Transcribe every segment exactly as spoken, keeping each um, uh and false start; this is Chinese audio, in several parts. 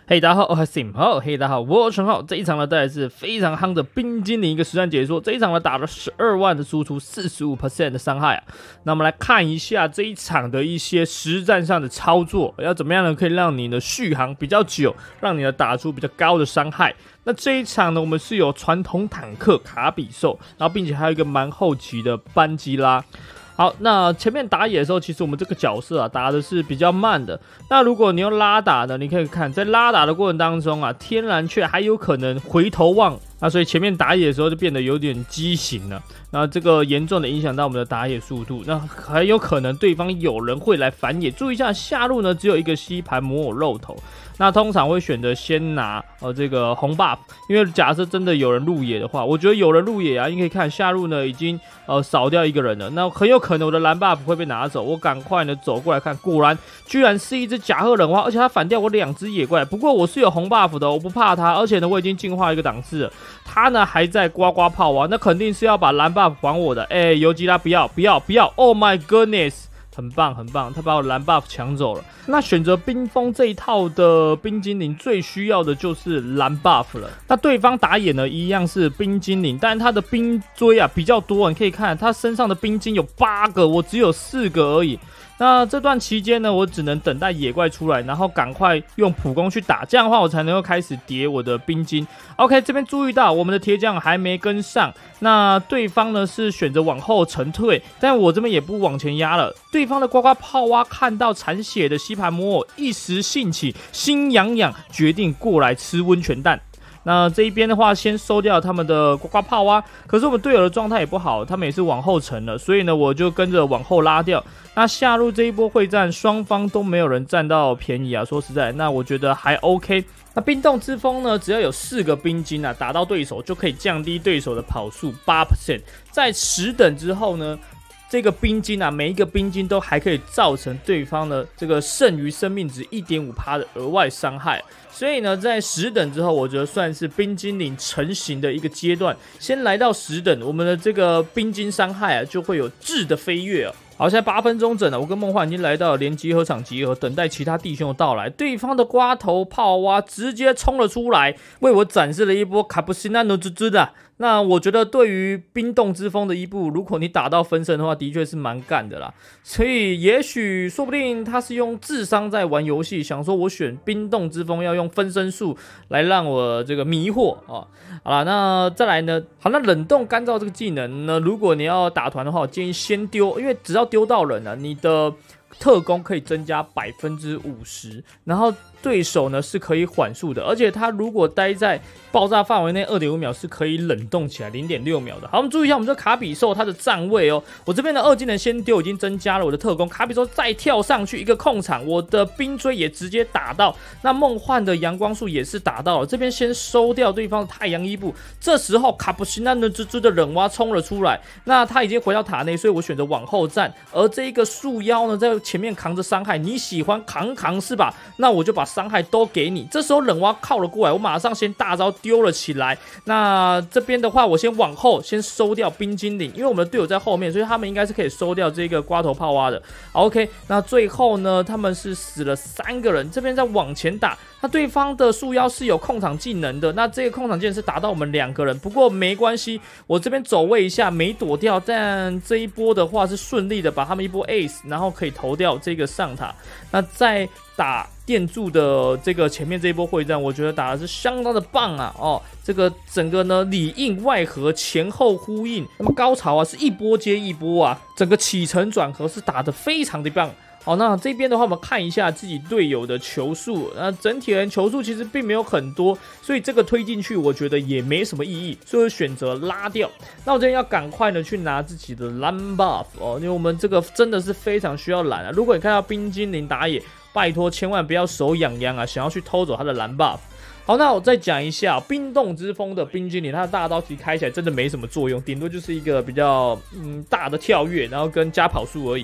嘿，大家好，我是 Sim。好，嘿，大家好，我是陈浩。这一场呢，带来是非常夯的冰精灵一个实战解说。这一场呢，打了十二万的输出， 百分之四十五 的伤害啊。那我们来看一下这一场的一些实战上的操作，要怎么样呢？可以让你的续航比较久，让你的打出比较高的伤害。那这一场呢，我们是有传统坦克卡比兽，然后并且还有一个蛮后期的班基拉。好，那前面打野的时候，其实我们这个角色啊打的是比较慢的。那如果你用拉打呢，你可以看在拉打的过程当中啊，天然却还有可能回头望，那所以前面打野的时候就变得有点畸形了。那这个严重的影响到我们的打野速度，那很有可能对方有人会来反野。注意一下，下路呢只有一个吸盘魔偶肉头，那通常会选择先拿呃这个红 buff， 因为假设真的有人入野的话，我觉得有人入野啊，你可以看下路呢已经呃少掉一个人了，那很有可能我的蓝 buff 会被拿走，我赶快呢走过来看，果然居然是一只甲贺忍花，而且他反掉我两只野怪，不过我是有红 buff 的，我不怕他，而且呢我已经进化一个档次了，他呢还在呱呱炮啊，那肯定是要把蓝 buff 还我的，哎，尤吉拉不要不要不要 ，Oh my goodness！很棒很棒，他把我蓝 buff 抢走了。那选择冰封这一套的冰精灵，最需要的就是蓝 buff 了。那对方打野呢，一样是冰精灵，但是他的冰锥啊比较多，你可以看他身上的冰晶有八个，我只有四个而已。那这段期间呢，我只能等待野怪出来，然后赶快用普攻去打，这样的话我才能够开始叠我的冰晶。OK， 这边注意到我们的铁匠还没跟上，那对方呢是选择往后沉退，但我这边也不往前压了。对方的呱呱炮蛙看到残血的吸盘魔偶，一时兴起，心痒痒，决定过来吃温泉蛋。那这一边的话，先收掉他们的呱呱炮啊，可是我们队友的状态也不好，他们也是往后沉了，所以呢，我就跟着往后拉掉。那下路这一波会战，双方都没有人占到便宜啊，说实在，那我觉得还 OK。那冰冻之风呢，只要有四个冰晶啊，打到对手就可以降低对手的跑速 百分之八， 在十等之后呢，这个冰晶啊，每一个冰晶都还可以造成对方的这个剩余生命值 一点五 的额外伤害。所以呢，在十等之后，我觉得算是冰精灵成型的一个阶段。先来到十等，我们的这个冰晶伤害啊，就会有质的飞跃啊。好，现在八分钟整了，我跟梦幻已经来到了连集合场集合，等待其他弟兄的到来。对方的瓜头炮蛙直接冲了出来，为我展示了一波卡布西纳诺之之的。那我觉得对于冰冻之风的伊布，如果你打到分身的话，的确是蛮干的啦。所以也许说不定他是用智商在玩游戏，想说我选冰冻之风要用分身术来让我这个迷惑啊。好啦，那再来呢？好，那冷冻干燥这个技能呢，如果你要打团的话，我建议先丢，因为只要丢到人了，你的特攻可以增加 百分之五十， 然后对手呢是可以缓速的，而且他如果待在爆炸范围内 二点五秒是可以冷冻起来 零点六秒的。好，我们注意一下我们这卡比兽它的站位哦，我这边的二技能先丢已经增加了我的特攻，卡比兽再跳上去一个控场，我的冰锥也直接打到，那梦幻的阳光束也是打到了，这边先收掉对方的太阳伊布，这时候卡布西纳的蜘蛛的忍蛙冲了出来，那他已经回到塔内，所以我选择往后站，而这一个树妖呢在前面扛着伤害，你喜欢扛扛是吧？那我就把伤害都给你。这时候冷蛙靠了过来，我马上先大招丢了起来。那这边的话，我先往后先收掉冰精灵，因为我们的队友在后面，所以他们应该是可以收掉这个瓜头炮蛙的。OK， 那最后呢，他们是死了三个人，这边再往前打。那对方的树妖是有控场技能的，那这个控场技能是打到我们两个人，不过没关系，我这边走位一下没躲掉，但这一波的话是顺利的把他们一波 ace， 然后可以投掉这个上塔。那在打电柱的这个前面这一波会战，我觉得打的是相当的棒啊！哦，这个整个呢里应外合，前后呼应，那么高潮啊是一波接一波啊，整个起承转合是打得非常的棒。好，那这边的话，我们看一下自己队友的球数。那整体人球数其实并没有很多，所以这个推进去，我觉得也没什么意义，所以我选择拉掉。那我这边要赶快的去拿自己的蓝 buff 哦，因为我们这个真的是非常需要蓝啊。如果你看到冰精灵打野，拜托千万不要手痒痒啊，想要去偷走他的蓝 buff。好，那我再讲一下冰冻之风的冰精灵，它的大招其实开起来真的没什么作用，顶多就是一个比较嗯大的跳跃，然后跟加跑速而已。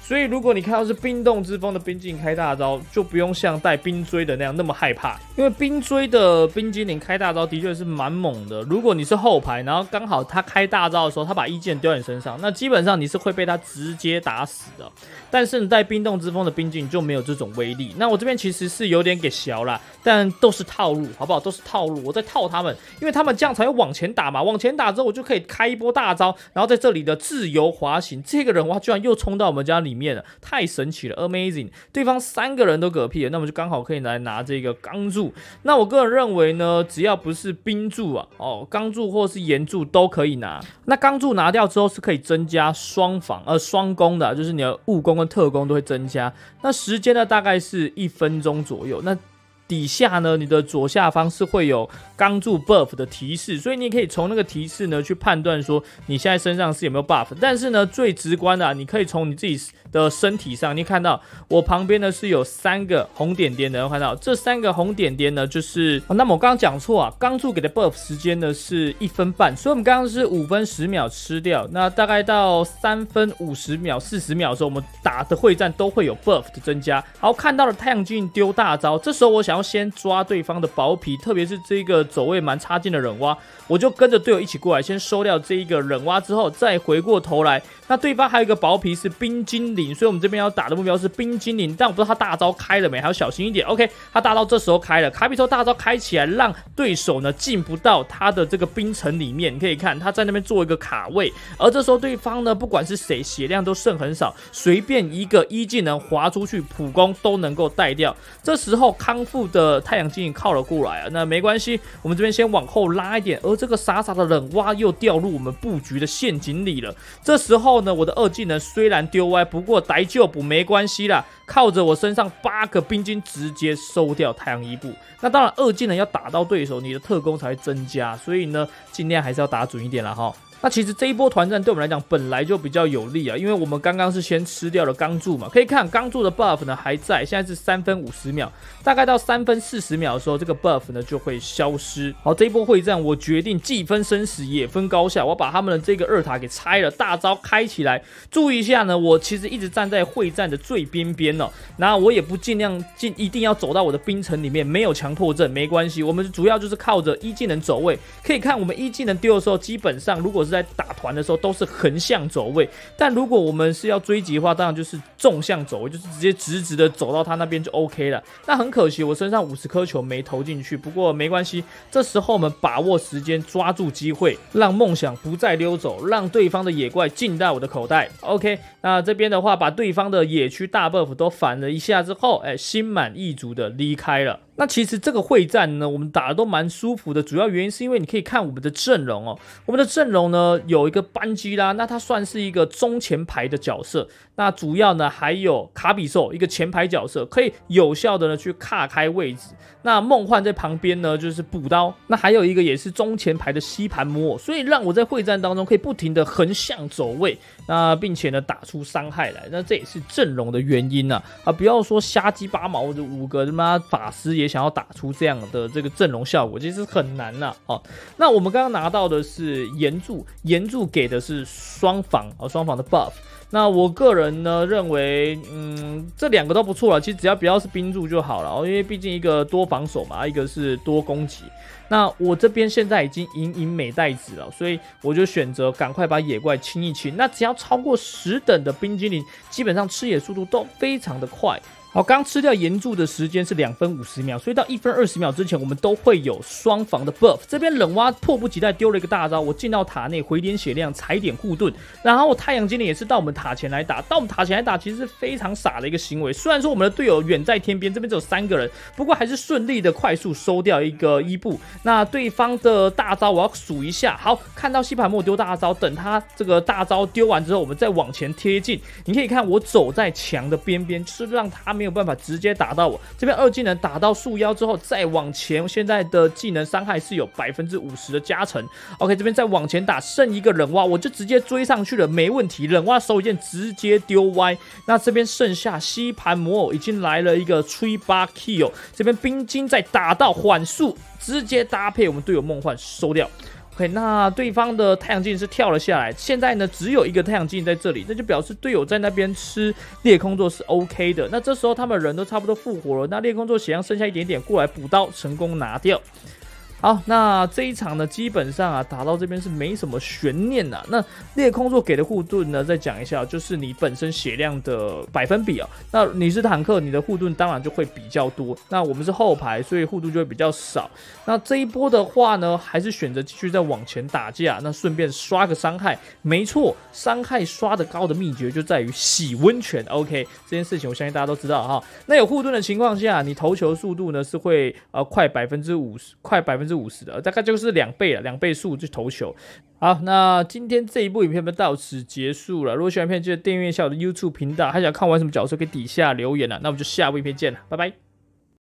所以如果你看到是冰冻之风的冰精灵开大招，就不用像带冰锥的那样那么害怕，因为冰锥的冰精灵开大招的确是蛮猛的。如果你是后排，然后刚好他开大招的时候，他把一技能丢在你身上，那基本上你是会被他直接打死的。但是你带冰冻之风的冰精灵就没有这种威力。那我这边其实是有点给小啦，但都是套路，好不好？都是套路，我在套他们，因为他们这样才会往前打嘛。往前打之后，我就可以开一波大招，然后在这里的自由滑行，这个人哇，居然又冲到我们家里面了，太神奇了 ，amazing！ 对方三个人都嗝屁了，那么就刚好可以来拿这个钢柱。那我个人认为呢，只要不是冰柱啊，哦，钢柱或是岩柱都可以拿。那钢柱拿掉之后是可以增加双防呃双攻的，就是你的务攻跟特攻都会增加。那时间呢大概是一分钟左右。那底下呢，你的左下方是会有钢柱 buff 的提示，所以你可以从那个提示呢去判断说你现在身上是有没有 buff。但是呢，最直观的、啊，你可以从你自己的身体上，你看到我旁边呢是有三个红点点的，看到这三个红点点呢，就是、哦、那么我刚刚讲错啊，钢柱给的 buff 时间呢是一分半，所以我们刚刚是五分十秒吃掉，那大概到三分五十秒、四十秒的时候，我们打的会战都会有 buff 的增加。好，看到了太阳精灵丢大招，这时候我想要先抓对方的薄皮，特别是这个走位蛮差劲的忍蛙，我就跟着队友一起过来，先收掉这一个忍蛙之后，再回过头来。那对方还有一个薄皮是冰精灵，所以我们这边要打的目标是冰精灵，但我不知道他大招开了没，还要小心一点。OK， 他大招这时候开了，卡比兽大招开起来，让对手呢进不到他的这个冰层里面。你可以看他在那边做一个卡位，而这时候对方呢不管是谁血量都剩很少，随便一个一技能滑出去普攻都能够带掉。这时候康复的太阳精灵靠了过来啊，那没关系，我们这边先往后拉一点，而这个傻傻的忍蛙又掉入我们布局的陷阱里了。这时候呢，我的二技能虽然丢歪，不过逮救补没关系啦，靠着我身上八个冰晶直接收掉太阳伊布。那当然，二技能要打到对手，你的特攻才会增加，所以呢，尽量还是要打准一点啦哈。那其实这一波团战对我们来讲本来就比较有利啊，因为我们刚刚是先吃掉了钢柱嘛，可以看钢柱的 buff 呢还在，现在是三分五十秒，大概到三分四十秒的时候，这个 buff 呢就会消失。好，这一波会战我决定既分生死也分高下，我把他们的这个二塔给拆了，大招开起来。注意一下呢，我其实一直站在会战的最边边哦，然后我也不尽量尽一定要走到我的冰层里面，没有强迫症没关系，我们主要就是靠着一技能走位。可以看我们一技能丢的时候，基本上如果是在打团的时候都是横向走位，但如果我们是要追击的话，当然就是纵向走位，就是直接直直的走到他那边就 OK 了。那很可惜，我身上五十颗球没投进去，不过没关系，这时候我们把握时间，抓住机会，让梦想不再溜走，让对方的野怪进到我的口袋。OK， 那这边的话，把对方的野区大 buff 都反了一下之后，哎，心满意足的离开了。那其实这个会战呢，我们打的都蛮舒服的，主要原因是因为你可以看我们的阵容哦，我们的阵容呢有一个班基拉，那他算是一个中前排的角色，那主要呢还有卡比兽一个前排角色，可以有效的呢去卡开位置。那梦幻在旁边呢就是补刀，那还有一个也是中前排的吸盘魔偶，所以让我在会战当中可以不停的横向走位，那并且呢打出伤害来，那这也是阵容的原因啊啊！不要说瞎鸡巴毛的五个他妈法师也想要打出这样的这个阵容效果，其实很难呐、啊。哦，那我们刚刚拿到的是岩柱，岩柱给的是双防啊，双防的 buff。那我个人呢认为，嗯，这两个都不错了。其实只要不要是冰柱就好了，因为毕竟一个多防守嘛，一个是多攻击。那我这边现在已经银银美袋子了，所以我就选择赶快把野怪清一清。那只要超过十等的冰精灵，基本上吃野速度都非常的快。好，刚吃掉岩柱的时间是两分五十秒，所以到一分二十秒之前，我们都会有双防的 buff。这边冷蛙迫不及待丢了一个大招，我进到塔内回点血量，踩点护盾，然后太阳精灵也是到我们塔前来打，到我们塔前来打，其实是非常傻的一个行为。虽然说我们的队友远在天边，这边只有三个人，不过还是顺利的快速收掉一个伊布。那对方的大招我要数一下，好，看到吸盘莫丢大招，等他这个大招丢完之后，我们再往前贴近。你可以看我走在墙的边边，就是让他没有办法直接打到我。这边二技能打到树腰之后再往前，现在的技能伤害是有 百分之五十 的加成。 OK， 这边再往前打，剩一个忍蛙，我就直接追上去了，没问题。忍蛙手一剑直接丢歪。那这边剩下吸盘魔偶已经来了一个吹八 kill， 这边冰晶再打到缓速，直接搭配我们队友梦幻收掉。 OK， 那对方的太阳镜是跳了下来，现在呢只有一个太阳镜在这里，那就表示队友在那边吃裂空座是 OK 的。那这时候他们人都差不多复活了，那裂空座血量剩下一点点，过来补刀成功拿掉。好，那这一场呢，基本上啊，打到这边是没什么悬念的、啊。那裂空座给的护盾呢，再讲一下，就是你本身血量的百分比啊。那你是坦克，你的护盾当然就会比较多。那我们是后排，所以护盾就会比较少。那这一波的话呢，还是选择继续再往前打架，那顺便刷个伤害。没错，伤害刷得高的秘诀就在于洗温泉。OK， 这件事情我相信大家都知道哈。那有护盾的情况下，你投球速度呢是会呃快百分之五十，快百分之五十的，大概就是两倍了，两倍速去投球。好，那今天这一部影片就到此结束了。如果喜欢影片，记得订阅一下我的 YouTube 频道。还想看我玩什么角色，可以底下留言了。那我们就下部影片见了，拜拜。